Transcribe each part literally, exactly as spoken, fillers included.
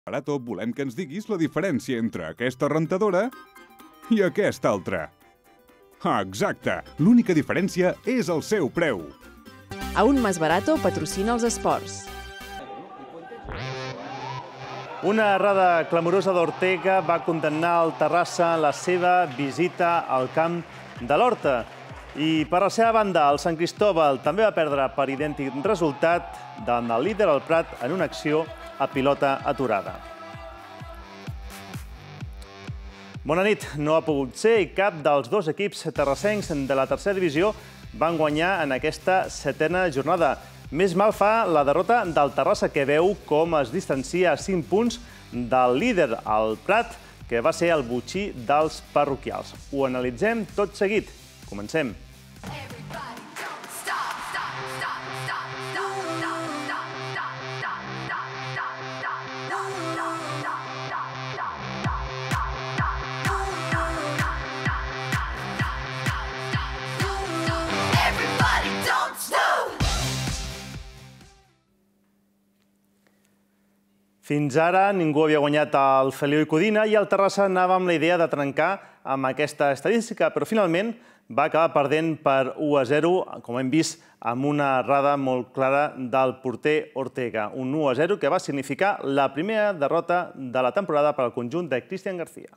Barato, volem que ens diguis la diferència entre aquesta rentadora i aquesta altra. Ah, exacte. L'única diferència és el seu preu. Aún Más Barato patrocina els esports. Una errada clamorosa d'Ortega va condemnar el Terrassa en la seva visita al camp de l'Horta. I per la seva banda, el Sant Cristóbal també va perdre per idèntic resultat davant el líder al Prat en una acció a pilota aturada. Bona nit. No ha pogut ser i cap dels dos equips terrassencs de la tercera divisió van guanyar en aquesta setena jornada. Més mal fa la derrota del Terrassa, que veu com es distancia a cinc punts del líder, el Prat, que va ser el botxí dels parroquials. Ho analitzem tot seguit. Comencem. Fins ara ningú havia guanyat el Feliu i Codina i el Terrassa anava amb la idea de trencar amb aquesta estadística, però finalment va acabar perdent per u a zero, com hem vist, amb una errada molt clara del porter Ortega. Un u a zero que va significar la primera derrota de la temporada per al conjunt de Cristian García.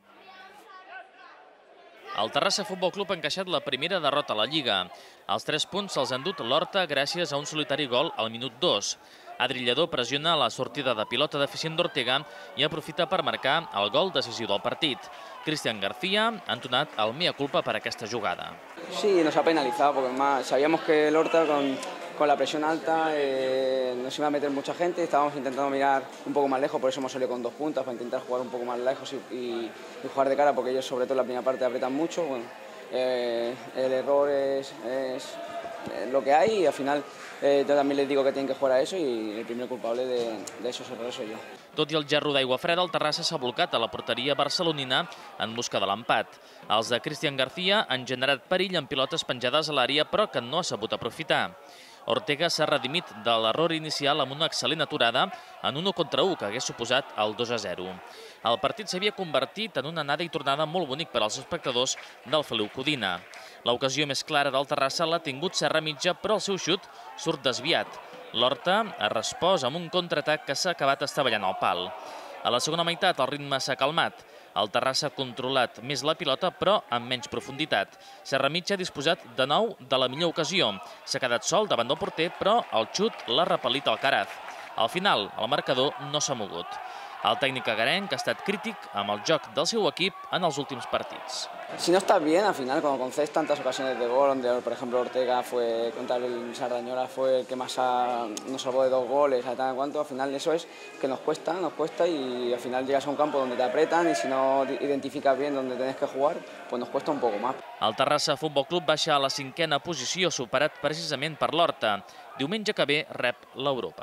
El Terrassa Futbol Club ha encaixat la primera derrota a la Lliga. Els tres punts se'ls ha endut l'Horta gràcies a un solitari gol al minut dos. Adri Lledó pressiona la sortida de pilota deficient d'Ortega i aprofita per marcar el gol decisiu del partit. Cristian García ha entonat el mea culpa per aquesta jugada. Sí, nos ha penalizado, porque más sabíamos que el Horta con, con la presión alta eh, nos iba a meter mucha gente. Estábamos intentando mirar un poco más lejos, por eso hemos salido con dos puntas, para intentar jugar un poco más lejos y, y, y jugar de cara, porque ellos sobre todo en la primera parte apretan mucho. Bueno, eh, el error es, es lo que hay y al final eh, yo también les digo que tienen que jugar a eso y el primer culpable de, de esos errores soy yo. Tot i el gerro d'aigua freda, el Terrassa s'ha blocat a la porteria barcelonina en busca de l'empat. Els de Cristian García han generat perill en pilotes penjades a l'àrea, però que no ha sabut aprofitar. Ortega s'ha redimit de l'error inicial amb una excel·lent aturada en un u contra u que hagués suposat el dos a zero. El partit s'havia convertit en una anada i tornada molt bonic per als espectadors del Feliu Codina. L'ocasió més clara del Terrassa l'ha tingut Serra Mitja, però el seu xut surt desviat. L'Horta ha respost amb un contraatac que s'ha acabat estavellant al pal. A la segona meitat el ritme s'ha calmat. El Terrassa ha controlat més la pilota, però amb menys profunditat. Serra Mitja ha disposat de nou de la millor ocasió. S'ha quedat sol davant del porter, però el xut l'ha repel·lit al Caraz. Al final, el marcador no s'ha mogut. El tècnic agarenc ha estat crític amb el joc del seu equip en els últims partits. Si no estás bien, al final, cuando concedes tantas ocasiones de gol, donde por ejemplo Ortega fue contra el Sardañola, fue el que más ha, nos salvó de dos goles, a tal cuanto, al final eso es que nos cuesta, nos cuesta y al final llegas a un campo donde te apretan y si no identificas bien dónde tienes que jugar, pues nos cuesta un poco más. El Terrassa Futbol Club baixa a la cinquena posició, superat precisament per l'Horta. Diumenge que ve rep l'Europa.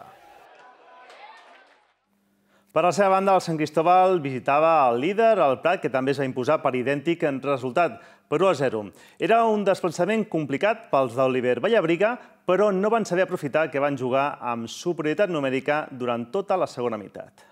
Per la seva banda, el Sant Cristóbal visitava el líder, el Prat, que també es va imposar per idèntic en resultat, per u a zero. Era un desplaçament complicat pels d'Oliver Vallabriga, però no van saber aprofitar que van jugar amb superioritat numèrica durant tota la segona meitat.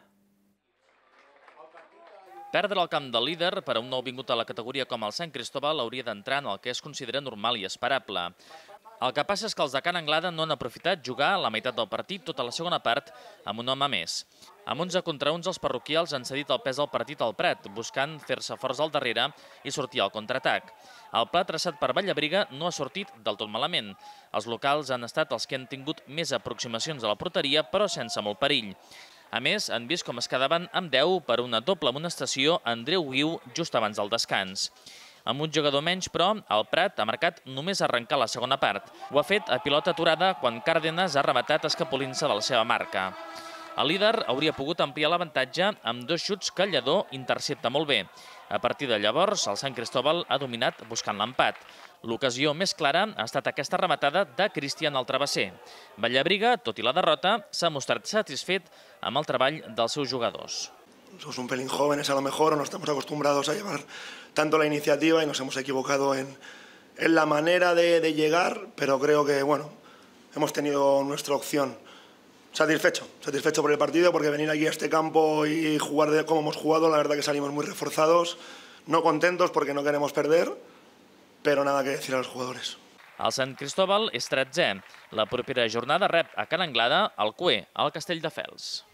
Perdre el camp del líder per a un nou vingut a la categoria com el Sant Cristóbal hauria d'entrar en el que es considera normal i esperable. El que passa és que els de Can Anglada no han aprofitat jugar la meitat del partit tota la segona part amb un home més. Amb onze contra onze, els parroquials han cedit el pes del partit al Prat, buscant fer-se forts al darrere i sortir al contraatac. El pla traçat per Vallabriga no ha sortit del tot malament. Els locals han estat els que han tingut més aproximacions a la porteria, però sense molt perill. A més, han vist com es quedaven amb deu per una doble amonestació a Andreu Guiu just abans del descans. Amb un jugador menys, però, el Prat ha marcat només arrencar la segona part. Ho ha fet a pilota aturada quan Cárdenas ha rematat escapolint-se de la seva marca. El líder hauria pogut ampliar l'avantatge amb dos xuts que Lledó intercepta molt bé. A partir de llavors, el Sant Cristóbal ha dominat buscant l'empat. L'ocasió més clara ha estat aquesta rematada de Cristian al travesser. Vallabriga, tot i la derrota, s'ha mostrat satisfet amb el treball dels seus jugadors. Somos un pelín jóvenes a lo mejor, o no estamos acostumbrados a llevar tanto la iniciativa y nos hemos equivocado en, en la manera de, de llegar, pero creo que bueno, hemos tenido nuestra opción Satisfecho, satisfecho por el partido, porque venir aquí a este campo y jugar de como hemos jugado, la verdad que salimos muy reforzados, no contentos porque no queremos perder, pero nada que decir a los jugadores. El Sant Cristóbal és tretzè. La propera jornada rep a Can Anglada el Cue, al Castelldefels.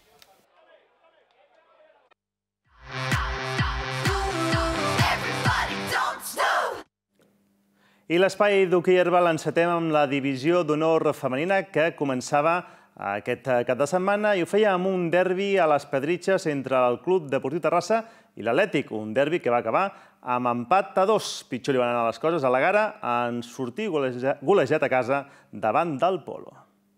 I l'espai d'hoquei herba l'encetem amb la divisió d'honor femenina que començava aquest cap de setmana i ho feia amb un derbi a les Pedritxes entre el Club Deportiu Terrassa i l'Atlètic, un derbi que va acabar amb empat a dos. Pitjor li van anar les coses a la Gara en sortir golejat a casa davant del Polo.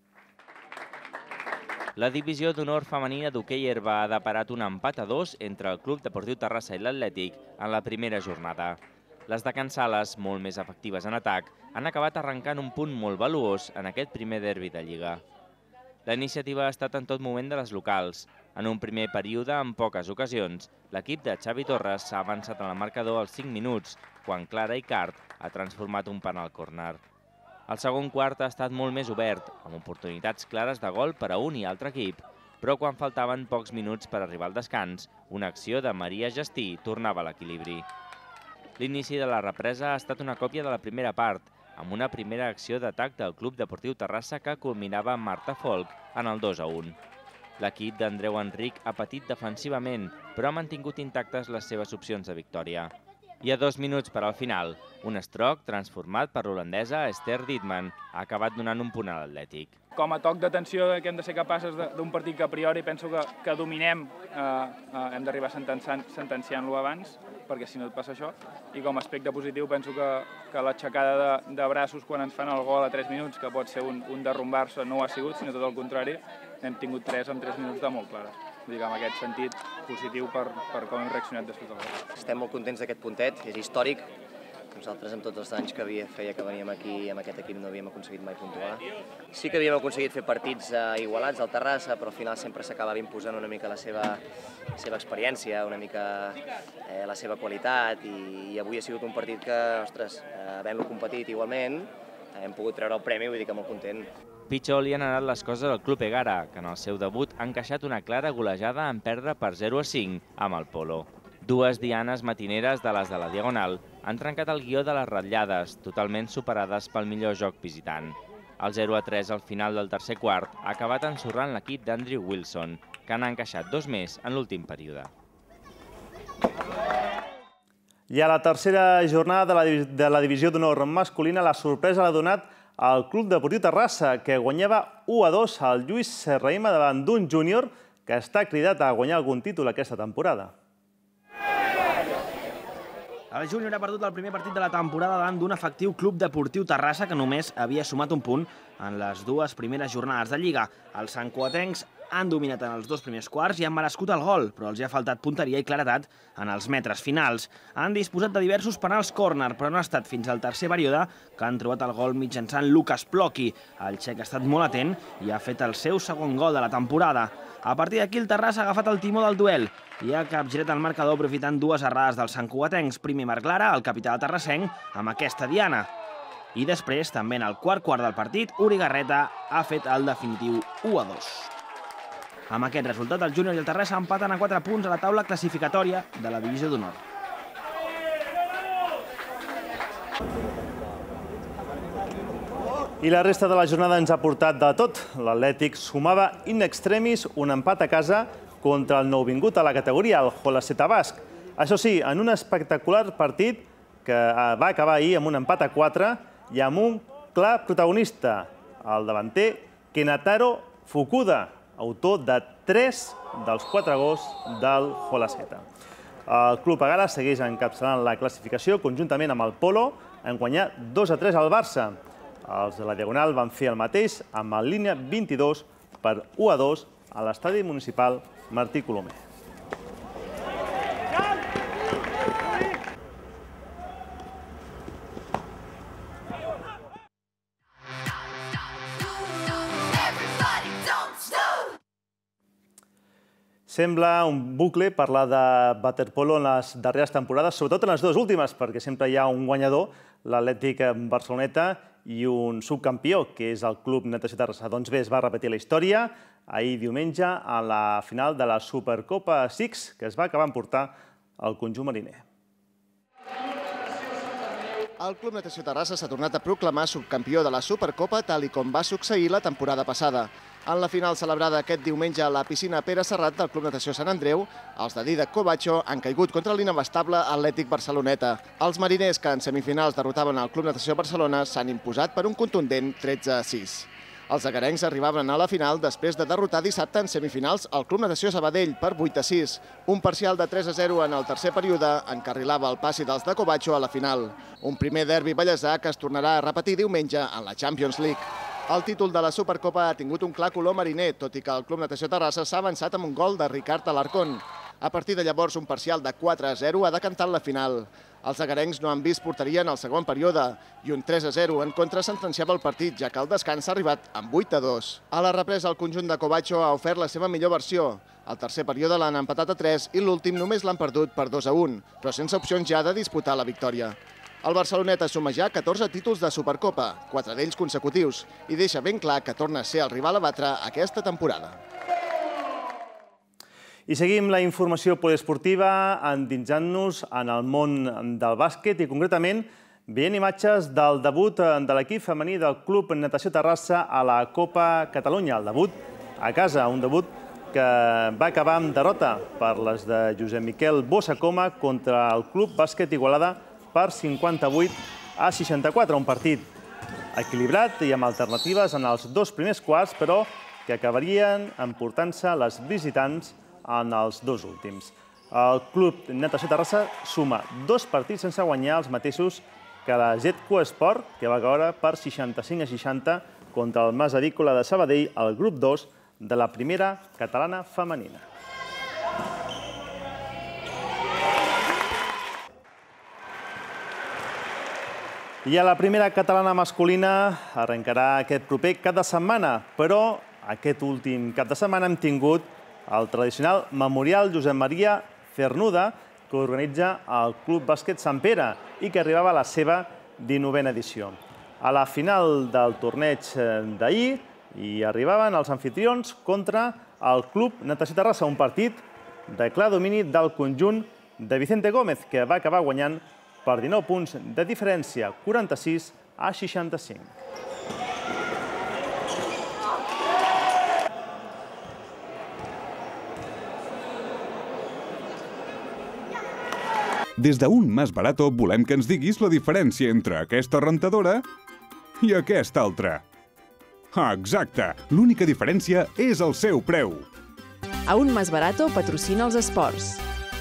La divisió d'honor femenina d'hoquei herba ha deparat un empat a dos entre el Club Deportiu Terrassa i l'Atlètic en la primera jornada. Les de Can Sales, molt més efectives en atac, han acabat arrencant un punt molt valuós en aquest primer derbi de Lliga. La iniciativa ha estat en tot moment de les locals. En un primer període, en poques ocasions, l'equip de Xavi Torres s'ha avançat en el marcador als cinc minuts, quan Clara Icart ha transformat un penal córner. El segon quart ha estat molt més obert, amb oportunitats clares de gol per a un i altre equip, però quan faltaven pocs minuts per arribar al descans, una acció de Maria Gestí tornava a l'equilibri. L'inici de la represa ha estat una còpia de la primera part, amb una primera acció d'atac del Club Deportiu Terrassa que culminava amb Marta Folk en el dos a un. L'equip d'Andreu Enric ha patit defensivament, però ha mantingut intactes les seves opcions de victòria. I a dos minuts per al final, un estroc transformat per l'holandesa Esther Dietman ha acabat donant un punt a l'Atlètic. Com a toc d'atenció que hem de ser capaces d'un partit que a priori penso que dominem, hem d'arribar sentenciant-lo abans, perquè si no et passa això. I com a aspecte positiu penso que l'aixecada de braços quan ens fan el gol a tres minuts, que pot ser un derrumbar-se, no ho ha sigut, sinó tot el contrari, hem tingut tres en tres minuts de molt clares. Vull dir que en aquest sentit positiu per com hem reaccionat després del gol. Estem molt contents d'aquest puntet, és històric. Nosaltres, amb tots els anys que feia que veníem aquí amb aquest equip, no havíem aconseguit mai puntuar. Sí que havíem aconseguit fer partits igualats al Terrassa, però al final sempre s'acabava imposant una mica la seva experiència, una mica la seva qualitat, i avui ha sigut un partit que, ostres, havent-lo competit igualment, hem pogut treure el premi, vull dir que molt content. Pitjor li han anat les coses al Club Egara, que en el seu debut ha encaixat una clara golejada en perdre per zero a cinc amb el Polo. Dues dianes matineres de les de la Diagonal han trencat el guió de les ratllades, totalment superades pel millor joc visitant. El zero a tres al final del tercer quart ha acabat ensorrant l'equip d'Andrew Wilson, que han encaixat dos més en l'últim període. I a la tercera jornada de la divisió d'honor masculina, la sorpresa l'ha donat el Club Deportiu Terrassa, que guanyava u a dos al Lluís Serrahima davant d'un júnior que està cridat a guanyar algun títol aquesta temporada. El júnior ha perdut el primer partit de la temporada davant d'un efectiu Club Deportiu Terrassa que només havia sumat un punt en les dues primeres jornades de Lliga. Els santcugatencs han dominat en els dos primers quarts i han merescut el gol, però els hi ha faltat punteria i claredat en els metres finals. Han disposat de diversos penals córner, però no ha estat fins al tercer període que han trobat el gol mitjançant Lucas Plocki. El txec ha estat molt atent i ha fet el seu segon gol de la temporada. A partir d'aquí, el Terrassa ha agafat el timó del duel i ha capgirat el marcador aprofitant dues errades dels santcugatencs. Primer Marc Lara, el capità del terrassenc, amb aquesta diana. I després, també en el quart quart del partit, Uri Garreta ha fet el definitiu u a dos. Amb aquest resultat, el júnior i el Terrassa empaten a quatre punts a la taula classificatòria de la divisió d'honor. I la resta de la jornada ens ha portat de tot. L'Atlètic sumava in extremis un empat a casa contra el nouvingut a la categoria, el Jolaceta Basc. Això sí, en un espectacular partit que va acabar ahir amb un empat a quatre i amb un clar protagonista, el davanter Kenataro Fukuda, autor de tres dels quatre gols del Jolaceta. El Club Egara segueix encapçalant la classificació conjuntament amb el Polo en guanyar dos a tres al Barça. Els de la Diagonal van fer el mateix amb el línia vint-i-dos per u a dos a l'estadi municipal Martí Colomer. Sembla un bucle parlar de waterpolo en les darreres temporades, sobretot en les dues últimes, perquè sempre hi ha un guanyador, l'Atlètic Barceloneta, i un subcampió, que és el Club Natació Terrassa. Doncs bé, es va repetir la història ahir diumenge a la final de la Supercopa Six, que es va acabar emportar el conjunt mariner. El Club Natació Terrassa s'ha tornat a proclamar subcampió de la Supercopa, tal i com va succeir la temporada passada. En la final celebrada aquest diumenge a la piscina Pere Serrat del Club Natació Sant Andreu, els de Dídac Covacho han caigut contra l'inabastable Atlètic Barceloneta. Els mariners, que en semifinals derrotaven el Club Natació Barcelona, s'han imposat per un contundent tretze a sis. Els agarencs arribaven a la final després de derrotar dissabte en semifinals el Club Natació Sabadell per vuit a sis. Un parcial de tres a zero en el tercer període encarrilava el passi dels de Covacho a la final. Un primer derbi ballesà que es tornarà a repetir diumenge en la Champions League. El títol de la Supercopa ha tingut un clar color mariner, tot i que el Club Natació Terrassa s'ha avançat amb un gol de Ricard Alarcón. A partir de llavors, un parcial de quatre a zero ha decantat la final. Els agarencs no han vist porteria en el segon període i un tres a zero en contra sentenciava el partit, ja que el descans ha arribat amb vuit a dos. A la represa, el conjunt de Covacho ha ofert la seva millor versió. El tercer període l'han empatat a tres i l'últim només l'han perdut per dos a un, però sense opcions ja de disputar la victòria. El Barceloneta suma ja catorze títols de Supercopa, quatre d'ells consecutius, i deixa ben clar que torna a ser el rival a batre aquesta temporada. I seguim la informació poliesportiva endinsant-nos en el món del bàsquet i concretament veient imatges del debut de l'equip femení del Club Natació Terrassa a la Copa Catalunya. El debut a casa, un debut que va acabar amb derrota per les de Josep Miquel Bossacoma contra el Club Bàsquet Igualada per cinquanta-vuit a seixanta-quatre. Un partit equilibrat i amb alternatives en els dos primers quarts, però que acabarien emportant-se les visitants en els dos últims. El Club Natació Terrassa suma dos partits sense guanyar els mateixos que la Getco Esport, que va caure per seixanta-cinc a seixanta contra el Mas Avícola de Sabadell, al grup dos de la primera catalana femenina. I a la primera catalana masculina arrencarà aquest proper cap de setmana, però aquest últim cap de setmana hem tingut el tradicional Memorial Josep Maria Cernuda, que organitza el Club Bàsquet Sant Pere i que arribava a la seva dinovena edició. A la final del torneig d'ahir hi arribaven els anfitrions contra el Club Natació Terrassa, un partit de clar domini del conjunt de Vicente Gómez, que va acabar guanyant per dinou punts de diferència, quaranta-sis a seixanta-cinc. Des d'un Mas Barato volem que ens diguis la diferència entre aquesta rentadora i aquesta altra. Ah, exacte! L'única diferència és el seu preu. A un Mas Barato patrocina els esports.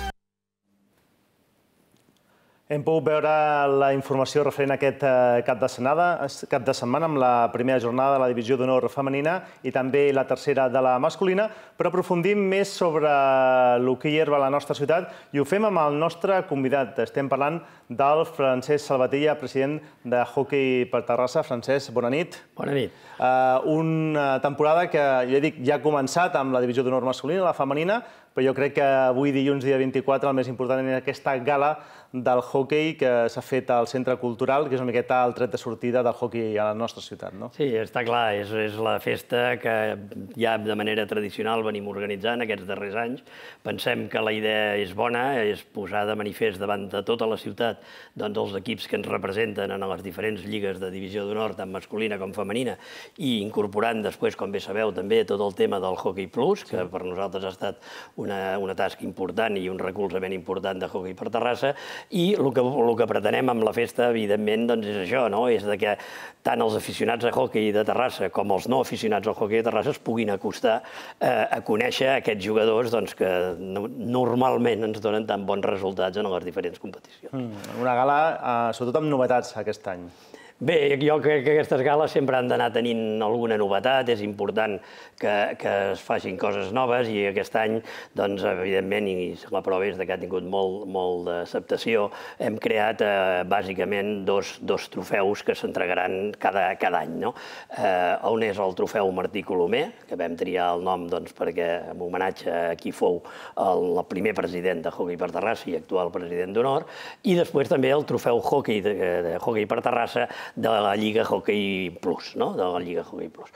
Hem pogut veure la informació referent a aquest cap de setmana, cap de setmana amb la primera jornada de la Divisió d'Honor femenina i també la tercera de la masculina, però aprofundim més sobre l'hoquei herba a la nostra ciutat i ho fem amb el nostre convidat. Estem parlant del Francesc Salvatella, president de Hockey per Terrassa. Francesc, bona nit. Bona nit. Una temporada que, ja dic, ja ha començat amb la Divisió d'Honor masculina, la femenina, però jo crec que avui, dilluns, dia vint-i-quatre, el més important és aquesta gala del hoquei que s'ha fet al Centre Cultural, que és una miqueta el tret de sortida del hoquei a la nostra ciutat, no? Sí, està clar, és, és la festa que ja de manera tradicional venim organitzant aquests darrers anys. Pensem que la idea és bona, és posar de manifest davant de tota la ciutat doncs, els equips que ens representen en les diferents lligues de divisió d'honor, tant masculina com femenina, i incorporant després, com bé sabeu, també tot el tema del Hockey Plus, que per nosaltres ha estat una, una tasca important i un recolzament important de Hockey per Terrassa, i el que, el que pretenem amb la festa, evidentment, doncs és això, no? És de que tant els aficionats a hoquei de Terrassa com els no aficionats al hoquei de Terrassa es puguin acostar eh, a conèixer aquests jugadors doncs, que no, normalment ens donen tan bons resultats en les diferents competicions. Mm, una gala, eh, sobretot amb novetats aquest any. Bé, jo crec que aquestes gales sempre han d'anar tenint alguna novetat, és important que, que es facin coses noves i aquest any, doncs, evidentment, i la prova és que ha tingut molt, molt d'acceptació, hem creat eh, bàsicament dos, dos trofeus que s'entregaran cada, cada any. No? Eh, on és el trofeu Martí Colomer, que vam triar el nom doncs, perquè en homenatge a qui fou el, el primer president de Hockey per Terrassa i actual president d'honor, i després també el trofeu Hockey de, de Hockey per Terrassa de la Lliga Hockey Plus, no? de la Lliga Hockey Plus.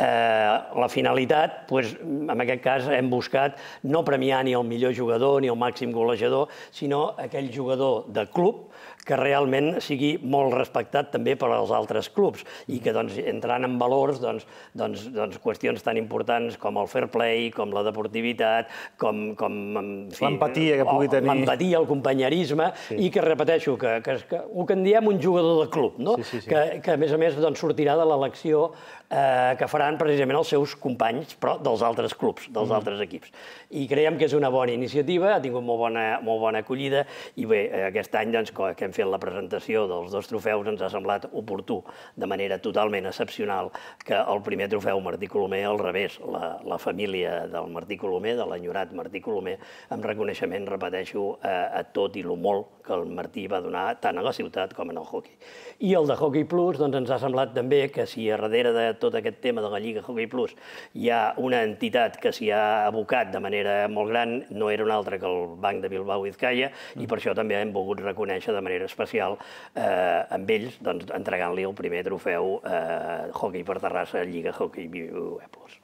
La finalitat, en aquest cas, hem buscat no premiar ni el millor jugador ni el màxim golejador, sinó aquell jugador de club que realment sigui molt respectat també per als altres clubs i que entrant en valors qüestions tan importants com el fair play, com la deportivitat, com l'empatia que pugui tenir. L'empatia, el companyerisme i que, repeteixo, el que en diem un jugador de club, que a més a més sortirà de l'elecció que faran precisament els seus companys, però dels altres clubs, dels altres equips. I creiem que és una bona iniciativa, ha tingut molt bona acollida i bé, aquest any que hem fet la presentació dels dos trofeus ens ha semblat oportú, de manera totalment excepcional, que el primer trofeu Martí Colomer, al revés, la família del Martí Colomer, de l'enyorat Martí Colomer, amb reconeixement, repeteixo, a tot i lo molt que el Martí va donar tant a la ciutat com en el hockey. I el de Hockey Plus ens ha semblat també que si a darrere de tot aquest tema de la Lliga Hockey Plus hi ha una entitat que s'hi ha abocat de manera molt gran, no era una altra que el Banc de Bilbao Vizcaya, i per això també hem volgut reconèixer de manera especial amb ells, entregant-li el primer trofeu Hockey per Terrassa, Lliga Hockey Plus.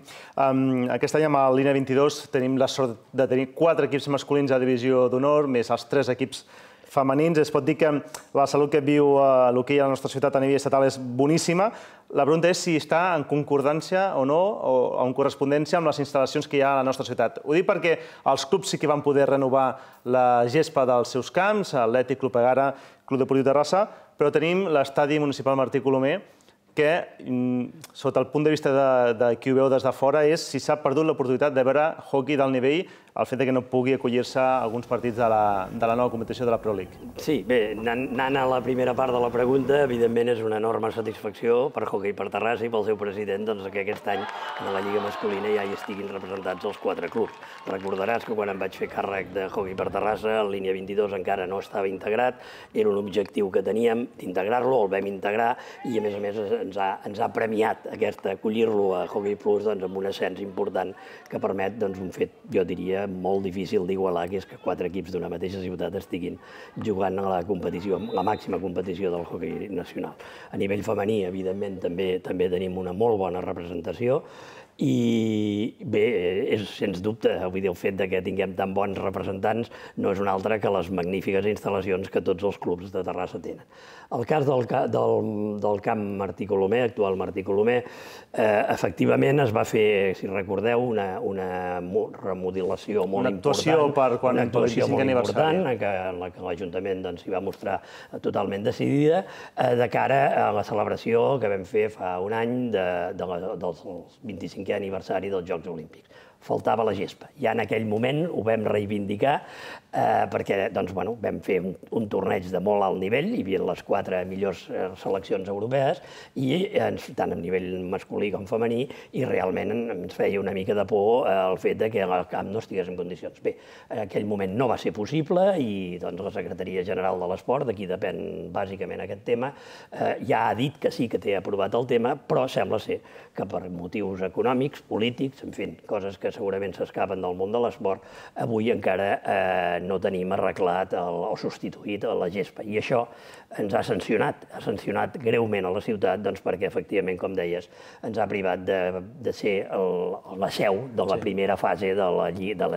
Aquest any amb el Línia vint-i-dos tenim la sort de tenir quatre equips masculins a divisió d'honor, més els tres equips femenins. Es pot dir que la salut que viu l'hoquei a la nostra ciutat a nivell estatal és boníssima. La pregunta és si està en concordància o no, o en correspondència amb les instal·lacions que hi ha a la nostra ciutat. Ho dic perquè els clubs sí que van poder renovar la gespa dels seus camps, l'Atlètic Club Egara, Club Deportiu Terrassa, però tenim l'estadi municipal Martí Colomer, que, sota el punt de vista de qui ho veu des de fora, és si s'ha perdut l'oportunitat de veure hockey d'alt nivell, el fet que no pugui acollir-se a alguns partits de la nova competició de la Pro League. Sí, bé, anant a la primera part de la pregunta, evidentment és una enorme satisfacció per Hockey per Terrassa i pel seu president que aquest any a la Lliga masculina ja hi estiguin representats els quatre clubs. Recordaràs que quan em vaig fer càrrec de Hockey per Terrassa, el Línia vint-i-dos encara no estava integrat, era un objectiu que teníem d'integrar-lo, el vam integrar i a més a més ens ha premiat acollir-lo a Hockey Plus amb un ascens important que permet un fet, jo diria, molt difícil d'igualar, que és que quatre equips d'una mateixa ciutat estiguin jugant a la competició, la màxima competició del hoquei nacional. A nivell femení, evidentment, també tenim una molt bona representació i bé, és sens dubte, vull dir, el fet que tinguem tan bons representants no és un altre que les magnífiques instal·lacions que tots els clubs de Terrassa tenen. El cas del camp Martí Colomer, actual Martí Colomer, efectivament es va fer, si recordeu, una remodelació molt important. Una actuació molt important, en la que l'Ajuntament s'hi va mostrar totalment decidida, de cara a la celebració que vam fer fa un any del vint-i-cinquè aniversari dels Jocs Olímpics. Faltava la gespa. Ja en aquell moment ho vam reivindicar perquè vam fer un torneig de molt alt nivell, hi havia les quatre millors seleccions europees, tant a nivell masculí com femení, i realment ens feia una mica de por el fet que el camp no estigués en condicions. Bé, en aquell moment no va ser possible i la Secretaria General de l'Esport, d'aquí depèn bàsicament aquest tema, ja ha dit que sí que té aprovat el tema, però sembla ser que per motius econòmics, polítics, en fi, coses que segurament s'escapen del món de l'esport, avui encara no tenim arreglat o substituït la gespa. I això ens ha sancionat, ha sancionat greument a la ciutat perquè, efectivament, com deies, ens ha privat de ser la seu de la primera fase de la Lliga,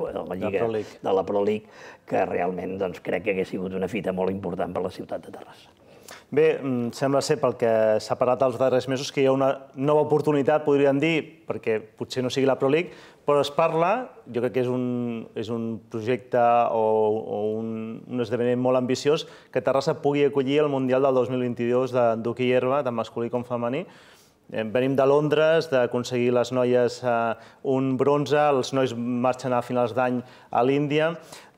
de la Pro League, que realment crec que hauria sigut una fita molt important per a la ciutat de Terrassa. Bé, sembla ser, pel que s'ha parlat els darrers mesos, que hi ha una nova oportunitat, podríem dir, perquè potser no sigui la Pro League, però es parla, jo crec que és un projecte o un esdeveniment molt ambiciós, que Terrassa pugui acollir el Mundial del dos mil vint-i-dos d'hoquei herba, tant masculí com femení. Venim de Londres, d'aconseguir les noies un bronze, els nois marxen a finals d'any a l'Índia.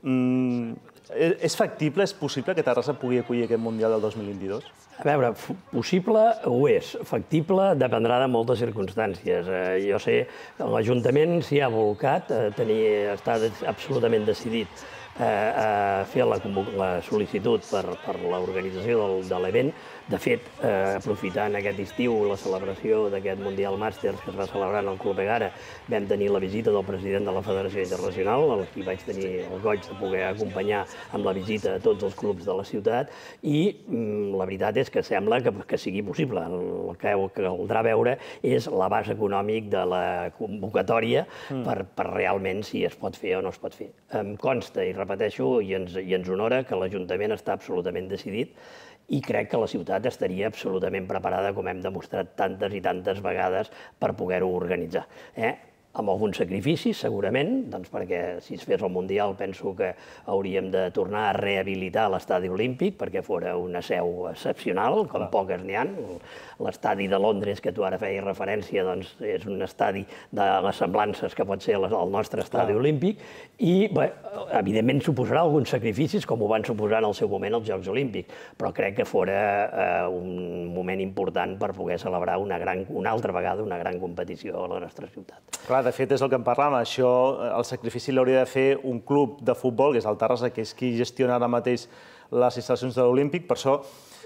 És factible, és possible que Terrassa pugui acollir aquest Mundial del dos mil vint-i-dos? A veure, possible ho és. Factible dependrà de moltes circumstàncies. Jo sé que l'Ajuntament s'hi ha volcat, està absolutament decidit a fer la sol·licitud per l'organització de l'event. De fet, aprofitant aquest estiu la celebració d'aquest Mundial Màsters que es va celebrar en el Club Egara, vam tenir la visita del president de la Federació Internacional, al qui vaig tenir el goig de poder acompanyar amb la visita a tots els clubs de la ciutat, i la veritat és que sembla que sigui possible. El que caldrà veure és l'abast econòmic de la convocatòria per realment si es pot fer o no es pot fer. Em consta, i repeteixo, i ens honora que l'Ajuntament està absolutament decidit i crec que la ciutat estaria absolutament preparada, com hem demostrat tantes i tantes vegades, per poder-ho organitzar. Amb alguns sacrificis, segurament, perquè si es fes el Mundial penso que hauríem de tornar a rehabilitar l'estadi olímpic perquè fora una seu excepcional, com poques n'hi ha. L'estadi de Londres, que tu ara feies referència, és un estadi de les semblances que pot ser el nostre estadi olímpic i, evidentment, suposarà alguns sacrificis, com ho van suposar en el seu moment els Jocs Olímpics, però crec que fora un moment important per poder celebrar una altra vegada una gran competició a la nostra ciutat. Clar, de fet, és el que en parlàvem. Això, el sacrifici l'hauria de fer un club de futbol, que és el Terrassa, que és qui gestiona ara mateix les instal·lacions de l'Olímpic. Per això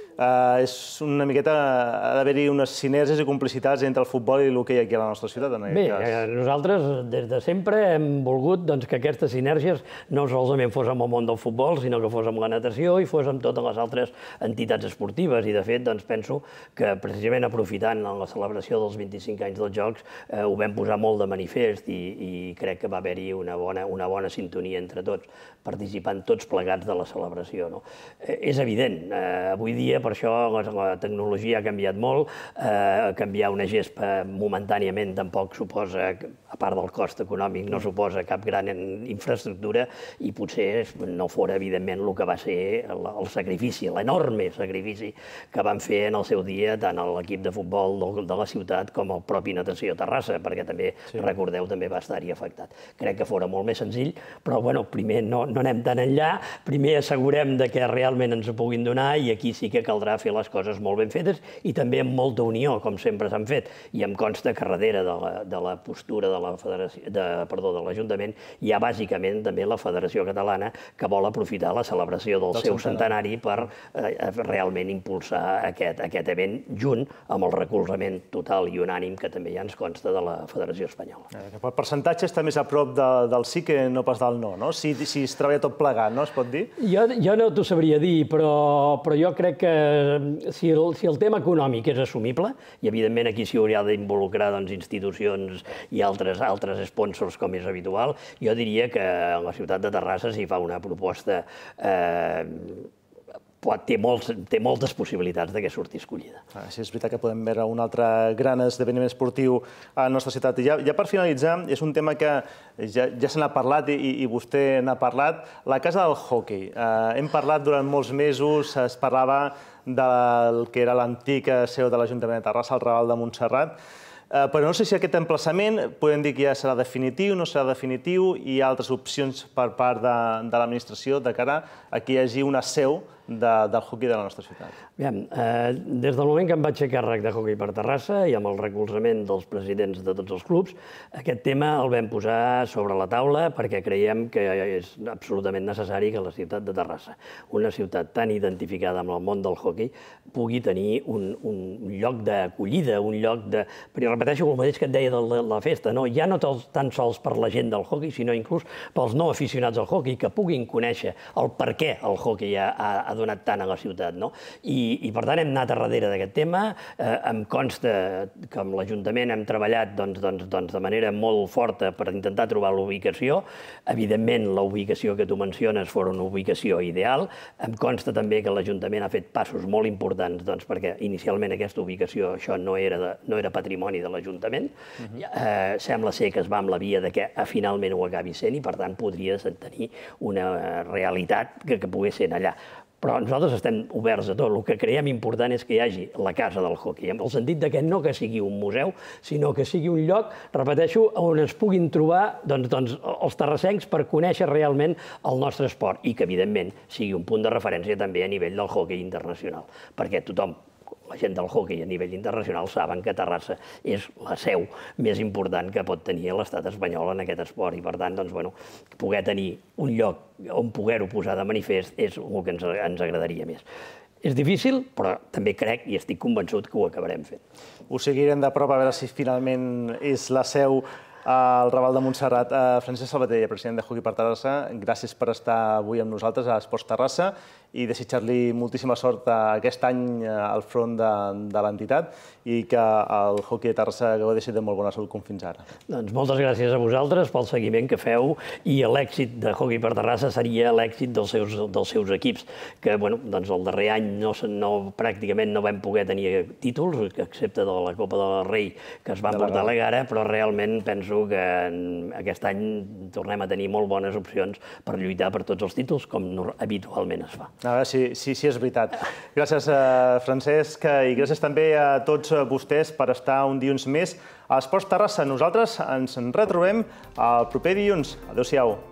és una miqueta, ha d'haver-hi unes sinergies i complicitats entre el futbol i l'hoquei aquí a la nostra ciutat, en aquest cas. Bé, nosaltres des de sempre hem volgut que aquestes sinergies no solament fos amb el món del futbol, sinó que fos amb la natació i fos amb totes les altres entitats esportives. I, de fet, penso que precisament aprofitant la celebració dels vint-i-cinc anys dels Jocs ho vam posar molt de manifest i crec que va haver-hi una bona sintonia entre tots, participant tots plegats de la celebració. És evident, avui dia, per això la tecnologia ha canviat molt, canviar una gespa momentàniament tampoc suposa, a part del cost econòmic, no suposa cap gran infraestructura i potser no fora, evidentment, el que va ser el sacrifici, l'enorme sacrifici que van fer en el seu dia tant l'equip de futbol de la ciutat com el propi Natació Terrassa, perquè també, recordeu, també va estar-hi afectat. Crec que fora molt més senzill, però, bueno, primer no anem tan enllà, primer assegurem que realment ens ho puguin donar i aquí sí que caldrà fer les coses molt ben fetes i també amb molta unió, com sempre s'han fet. I em consta que darrere de la postura de l'Ajuntament hi ha bàsicament també la Federació Catalana que vol aprofitar la celebració del seu centenari per realment impulsar aquest event junt amb el recolzament total i unànim que també ja ens consta de la Federació Espanyola. Per percentatge està més a prop del sí que no pas del no, no? Si es treballa tot plegat, no es pot dir? Jo no t'ho sabria dir, però jo crec que si el tema econòmic és assumible, i evidentment aquí s'hi hauria d'involucrar institucions i altres sponsors com és habitual, jo diria que la ciutat de Terrassa s'hi fa una proposta té moltes possibilitats que surti escollida. Sí, és veritat que podem veure un altre gran esdeveniment esportiu a la nostra ciutat. Ja per finalitzar, és un tema que ja se n'ha parlat i vostè n'ha parlat, la Casa del Hockey. Hem parlat durant molts mesos, es parlava del que era l'antica seu de l'Ajuntament de Terrassa, el Raval de Montserrat, però no sé si aquest emplaçament podem dir que ja serà definitiu, no serà definitiu, i hi ha altres opcions per part de l'administració de cara a que hi hagi una seu del hoquei de la nostra ciutat. Des del moment que em vaig fer càrrec de hoquei per Terrassa i amb el recolzament dels presidents de tots els clubs, aquest tema el vam posar sobre la taula perquè creiem que és absolutament necessari que la ciutat de Terrassa, una ciutat tan identificada amb el món del hoquei, pugui tenir un lloc d'acollida, un lloc de... Però repeteixo el mateix que et deia de la festa, ja no tan sols per la gent del hoquei, sinó inclús pels no aficionats al hoquei, que puguin conèixer el per què el hoquei ha donat tant a la ciutat. I per tant hem anat a darrere d'aquest tema. Em consta que amb l'Ajuntament hem treballat de manera molt forta per intentar trobar la ubicació. Evidentment, la ubicació que tu menciones fos una ubicació ideal. Em consta també que l'Ajuntament ha fet passos molt importants perquè inicialment aquesta ubicació això no era patrimoni de l'Ajuntament. Sembla ser que es va amb la via que finalment ho acabi sent i per tant podria tenir una realitat que pogués ser allà. Però nosaltres estem oberts a tot. El que creiem important és que hi hagi la Casa del Hoquei, en el sentit que no que sigui un museu, sinó que sigui un lloc, repeteixo, on es puguin trobar els terrassencs per conèixer realment el nostre esport i que, evidentment, sigui un punt de referència també a nivell del hoquei internacional, perquè tothom, la gent del hoquei a nivell internacional, saben que Terrassa és la seu més important que pot tenir l'estat espanyol en aquest esport i, per tant, poder tenir un lloc on poder-ho posar de manifest és el que ens agradaria més. És difícil, però també crec i estic convençut que ho acabarem fent. Ho seguirem de prop a veure si finalment és la seu al Raval de Montserrat. Francesc Salvatella, president de Hockey per Terrassa, gràcies per estar avui amb nosaltres a Esports Terrassa i desitjar-li moltíssima sort aquest any al front de l'entitat i que el hockey de Terrassa gaudeixi de molt bona salut com fins ara. Doncs moltes gràcies a vosaltres pel seguiment que feu i l'èxit de Hockey per Terrassa seria l'èxit dels seus equips, que el darrer any pràcticament no vam poder tenir títols, excepte de la Copa del Rei que es va portar a la gara, però realment penso que aquest any tornem a tenir molt bones opcions per lluitar per tots els títols, com habitualment es fa. A veure si és veritat. Gràcies, Francesc, i gràcies també a tots vostès per estar un dilluns més a Esports Terrassa. Nosaltres ens retrobem el proper dilluns. Adéu-siau.